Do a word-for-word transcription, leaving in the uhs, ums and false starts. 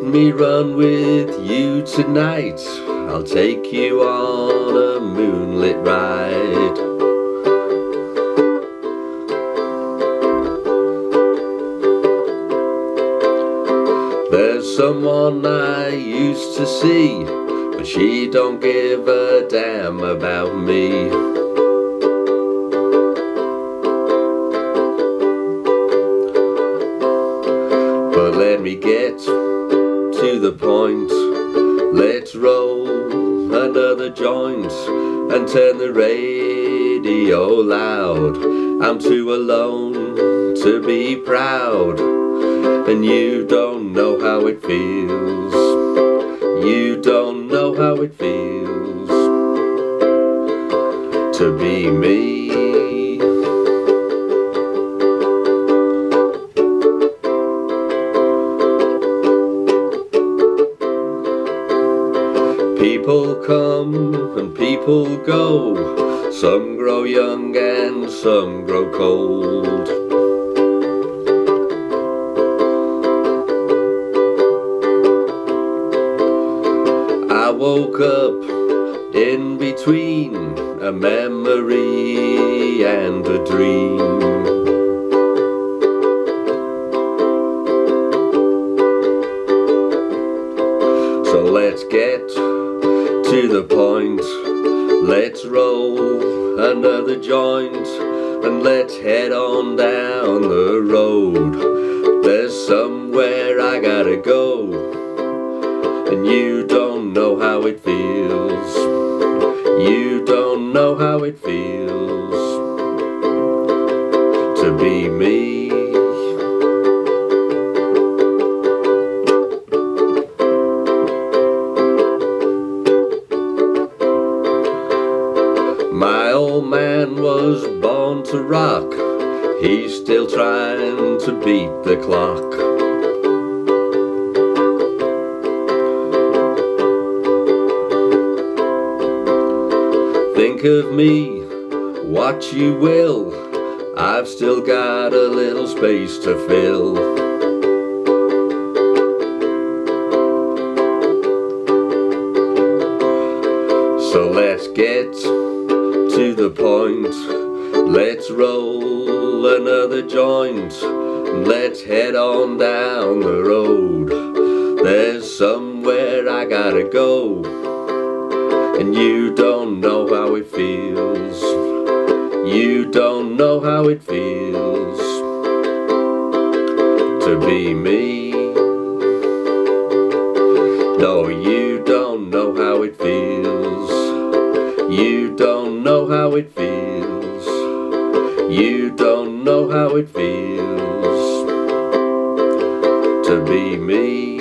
me run with you tonight. I'll take you on a moonlit ride. There's someone I used to see, but she don't give a damn about me. But let me get to the point. Let's roll another joint and turn the radio loud. I'm too alone to be proud, and you don't know how it feels. You don't know how it feels to be me. People come and people go, some grow young and some grow cold. I woke up in between a memory and a dream. So let's get to the point. Let's roll another joint and let's head on down the road. There's somewhere I gotta go, and you don't know how it feels. You don't know how it feels to be me. My old man was born to rock. He's still trying to beat the clock. Think of me what you will, I've still got a little space to fill. So let's get to the point. Let's roll another joint and let's head on down the road. There's somewhere I gotta go, and you don't know how it feels. You don't know how it feels to be me. No, you don't know how it feels. You don't know how it feels. You don't know how it feels to be me.